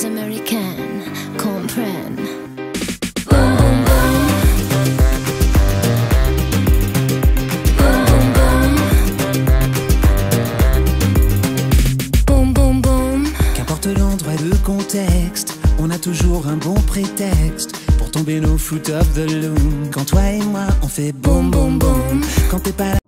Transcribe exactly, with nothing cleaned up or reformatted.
les Américaines comprennent. Boum, boum, boum. Boum, boum, boum. Qu'importe l'endroit et le contexte, on a toujours un bon prétexte pour tomber nos foot of the loom. Quand toi et moi on fait boum boum boum, quand t'es pas là